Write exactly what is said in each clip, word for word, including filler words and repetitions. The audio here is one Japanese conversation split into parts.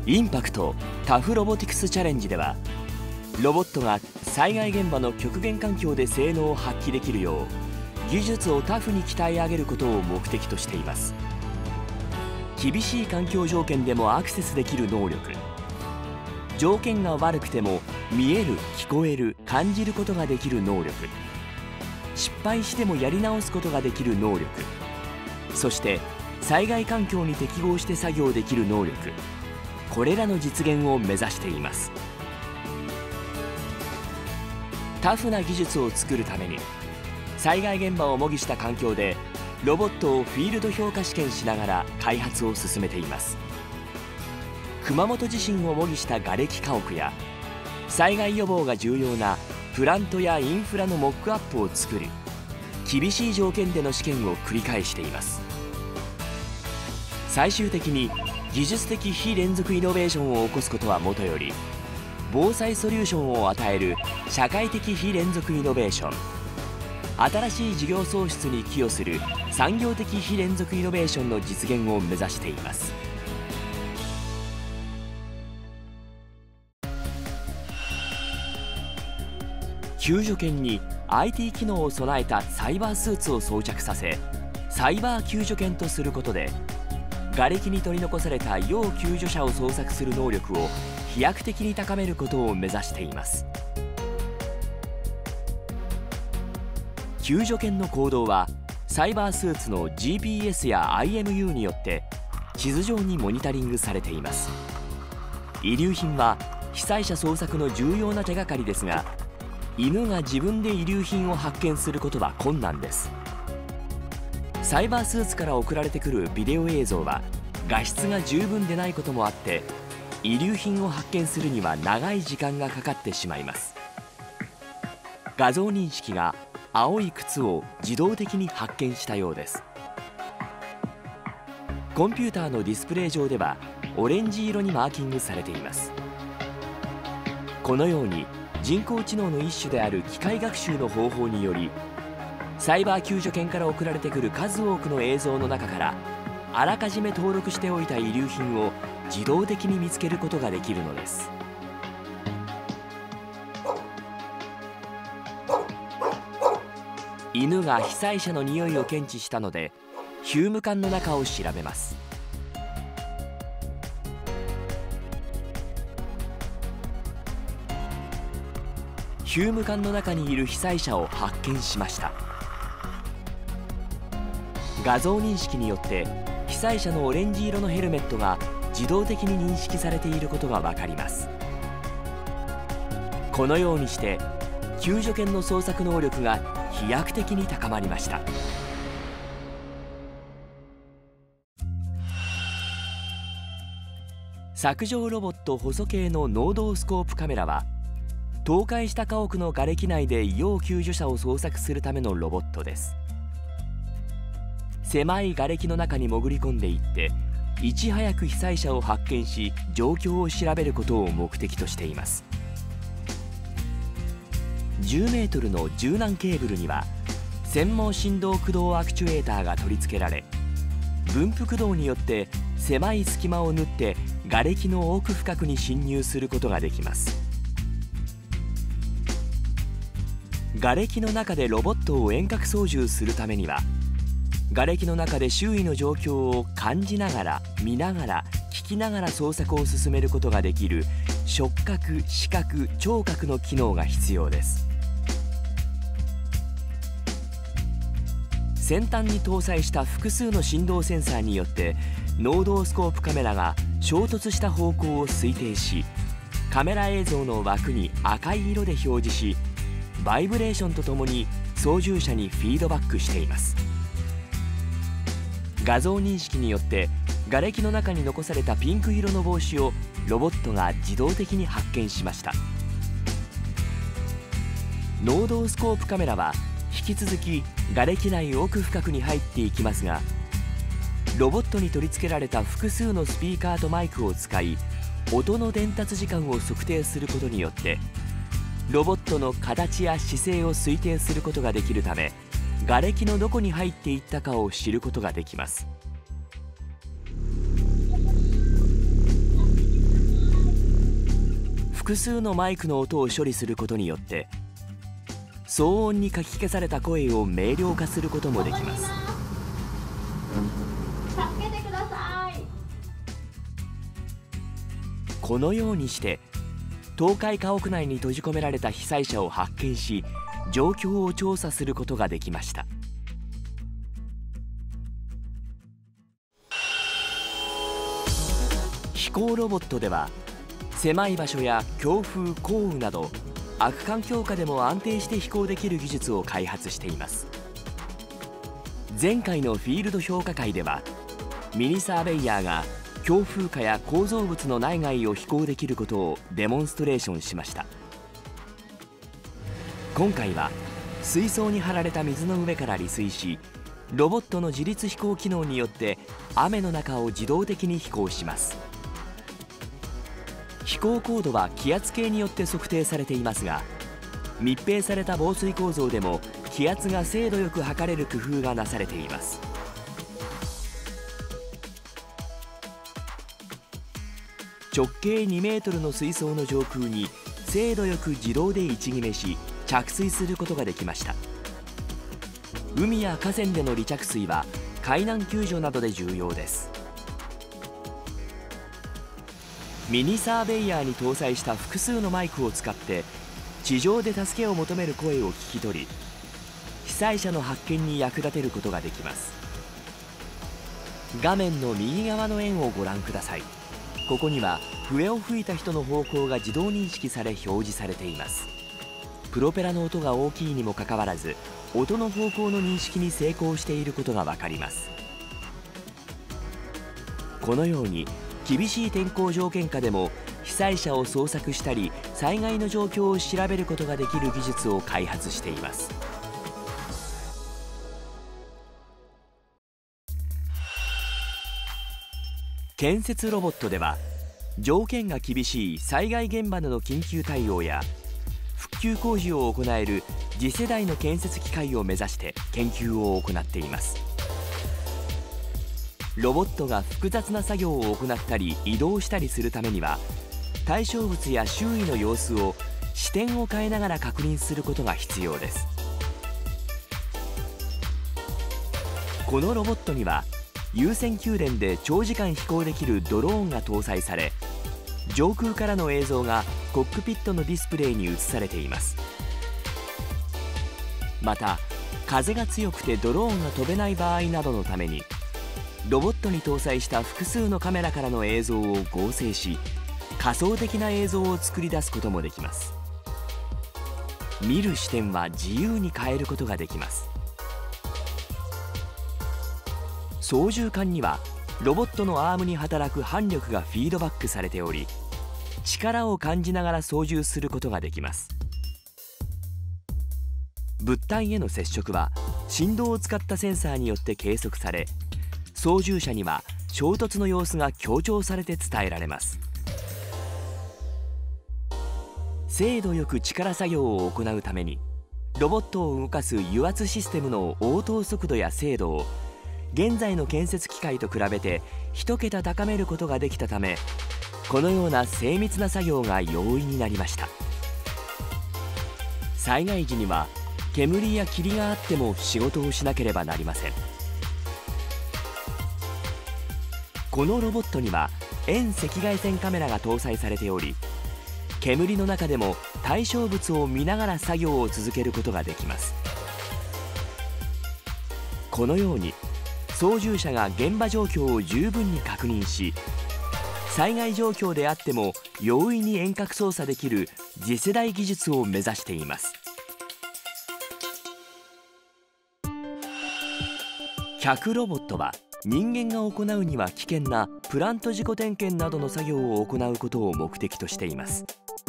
インパクトタフロボティクスチャレンジでは、ロボットが災害現場の極限環境で性能を発揮できるよう技術をタフに鍛え上げることを目的としています。厳しい環境条件でもアクセスできる能力、条件が悪くても見える、聞こえる、感じることができる能力、失敗してもやり直すことができる能力、そして災害環境に適合して作業できる能力、これらの実現を目指しています。タフな技術を作るために、災害現場を模擬した環境でロボットをフィールド評価試験しながら開発を進めています。熊本地震を模擬した瓦礫家屋や、災害予防が重要なプラントやインフラのモックアップを作る厳しい条件での試験を繰り返しています。最終的に技術的非連続イノベーションを起こすことはもとより、防災ソリューションを与える社会的非連続イノベーション、新しい事業創出に寄与する産業的非連続イノベーションの実現を目指しています。救助犬に アイティー 機能を備えたサイバースーツを装着させ、サイバー救助犬とすることで、瓦礫に取り残された要救助者を捜索する能力を飛躍的に高めることを目指しています。救助犬の行動はサイバースーツの ジーピーエス や アイエムユー によって地図上にモニタリングされています。遺留品は被災者捜索の重要な手がかりですが、犬が自分で遺留品を発見することは困難です。サイバースーツから送られてくるビデオ映像は画質が十分でないこともあって、遺留品を発見するには長い時間がかかってしまいます。画像認識が青い靴を自動的に発見したようです。コンピューターのディスプレイ上ではオレンジ色にマーキングされています。このように人工知能の一種である機械学習の方法により、サイバー救助犬から送られてくる数多くの映像の中からあらかじめ登録しておいた遺留品を自動的に見つけることができるのです。犬が被災者の匂いを検知したので、ヒューム管の中を調べます。ヒューム管の中にいる被災者を発見しました。画像認識によって被災者のオレンジ色のヘルメットが自動的に認識されていることが分かります。このようにして救助犬の捜索能力が飛躍的に高まりました。削除ロボット細系のノードースコープカメラは、倒壊した家屋の瓦礫内で要救助者を捜索するためのロボットです。狭い瓦礫の中に潜り込んでいって、いち早く被災者を発見し状況を調べることを目的としています。じゅうメートルの柔軟ケーブルには専門振動駆動アクチュエーターが取り付けられ、分布駆動によって狭い隙間を縫って瓦礫の奥深くに侵入することができます。瓦礫の中でロボットを遠隔操縦するためには、瓦礫の中で周囲の状況を感じながら、見ながら、聞きながら捜索を進めることができる触覚、視覚、聴覚の機能が必要です。先端に搭載した複数の振動センサーによってノードースコープカメラが衝突した方向を推定し、カメラ映像の枠に赤い色で表示し、バイブレーションとともに操縦者にフィードバックしています。画像認識によって瓦礫の中に残されたピンク色の帽子をロボットが自動的に発見しました。ノードースコープカメラは引き続き瓦礫内奥深くに入っていきますが、ロボットに取り付けられた複数のスピーカーとマイクを使い、音の伝達時間を測定することによってロボットの形や姿勢を推定することができるため、瓦礫のどこに入っていったかを知ることができます。 複数のマイクの音を処理することによって騒音にかき消された声を明瞭化することもできます。 助けてください。 このようにして倒壊家屋内に閉じ込められた被災者を発見し、状況を調査することができました。飛行ロボットでは狭い場所や強風・降雨など悪環境下でも安定して飛行できる技術を開発しています。前回のフィールド評価会ではミニサーベイヤーが強風下や構造物の内外を飛行できることをデモンストレーションしました。今回は水槽に張られた水の上から離水し、ロボットの自律飛行機能によって雨の中を自動的に飛行します。飛行高度は気圧計によって測定されていますが、密閉された防水構造でも気圧が精度よく測れる工夫がなされています。直径にメートルの水槽の上空に精度よく自動で位置決めし着水することができました。海や河川での離着水は海難救助などで重要です。ミニサーベイヤーに搭載した複数のマイクを使って地上で助けを求める声を聞き取り、被災者の発見に役立てることができます。画面の右側の円をご覧ください。ここには笛を吹いた人の方向が自動認識され表示されています。プロペラの音が大きいにもかかわらず、音の方向の認識に成功していることが分かります。このように厳しい天候条件下でも被災者を捜索したり災害の状況を調べることができる技術を開発しています。建設ロボットでは条件が厳しい災害現場での緊急対応や復旧工事を行える次世代の建設機械を目指して研究を行っています。ロボットが複雑な作業を行ったり移動したりするためには、対象物や周囲の様子を視点を変えながら確認することが必要です。このロボットには有線給電で長時間飛行できるドローンが搭載され、上空からの映像がコックピットのディスプレイに映されています。また風が強くてドローンが飛べない場合などのために、ロボットに搭載した複数のカメラからの映像を合成し、仮想的な映像を作り出すこともできます。見る視点は自由に変えることができます。操縦桿にはロボットのアームに働く反力がフィードバックされており、力を感じながら操縦することができます。物体への接触は振動を使ったセンサーによって計測され、操縦者には衝突の様子が強調されて伝えられます。精度よく力作業を行うために、ロボットを動かす油圧システムの応答速度や精度を現在の建設機械と比べて一桁高めることができたため、このような精密な作業が容易になりました。災害時には煙や霧があっても仕事をしなければなりません。このロボットには遠赤外線カメラが搭載されており、煙の中でも対象物を見ながら作業を続けることができます。このように操縦者が現場状況を十分に確認し、災害状況であっても容易に遠隔操作できる次世代技術を目指しています。百ロボットは人間が行うには危険なプラント事故点検などの作業を行うことを目的としています。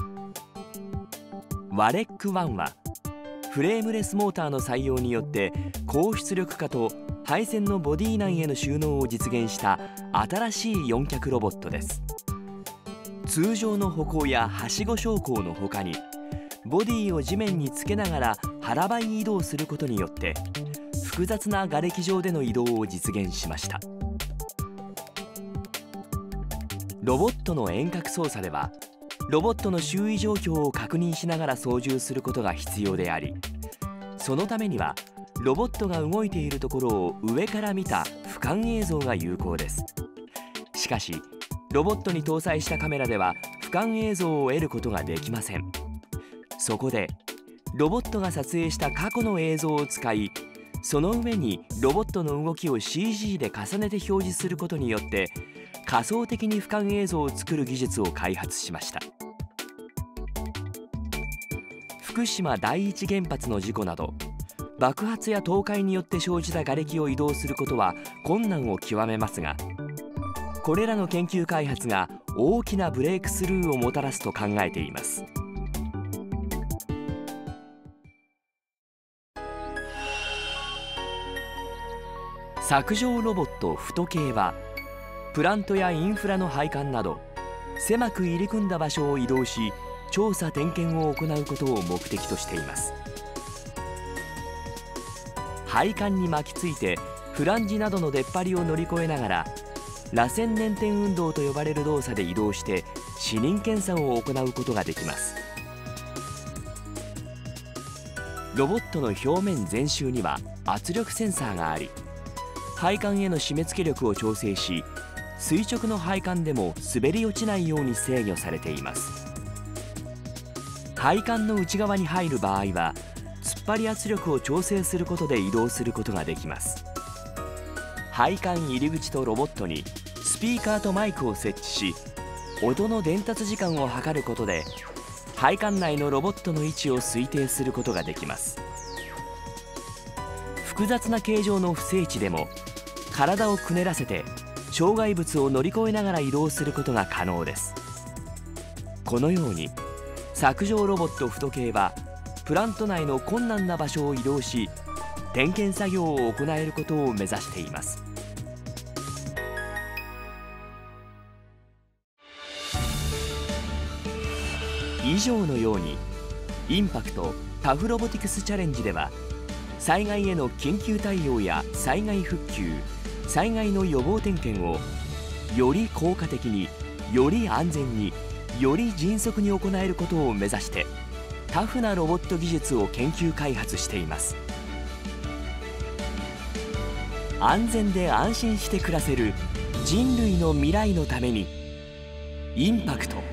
ワレックワンはフレームレスモーターの採用によって高出力化と配線のボディ内への収納を実現した新しい四脚ロボットです。通常の歩行やはしご昇降の他に、ボディを地面につけながら腹ばい移動することによって複雑な瓦礫上での移動を実現しました。ロボットの遠隔操作ではロボットの周囲状況を確認しながら操縦することが必要であり、そのためにはロボットが動いているところを上から見た俯瞰映像が有効です。しかしロボットに搭載したカメラでは俯瞰映像を得ることができません。そこでロボットが撮影した過去の映像を使い、その上にロボットの動きを シージー で重ねて表示することによって仮想的に俯瞰映像を作る技術を開発しました。福島第一原発の事故など爆発や倒壊によって生じた瓦礫を移動することは困難を極めますが、これらの研究開発が大きなブレイクスルーをもたらすと考えています。削状ロボットふと系はプラントやインフラの配管など狭く入り組んだ場所を移動し調査点検を行うことを目的としています。配管に巻きついてフランジなどの出っ張りを乗り越えながら螺旋捻転運動と呼ばれる動作で移動して視認検査を行うことができます。ロボットの表面全周には圧力センサーがあり、配管への締め付け力を調整し、垂直の配管でも滑り落ちないように制御されています。配管の内側に入る場合は突っ張り圧力を調整することで移動することができます。配管入り口とロボットにスピーカーとマイクを設置し、音の伝達時間を測ることで配管内のロボットの位置を推定することができます。複雑な形状の不整地でも体をくねらせて障害物を乗り越えながら移動することが可能です。このように削状ロボットふと系はプラント内の困難な場所を移動し点検作業を行えることを目指しています。以上のようにインパクトタフロボティクスチャレンジでは災害への緊急対応や災害復旧、災害の予防点検をより効果的に、より安全に、より迅速に行えることを目指してタフなロボット技術を研究開発しています。安全で安心して暮らせる人類の未来のためにインパクト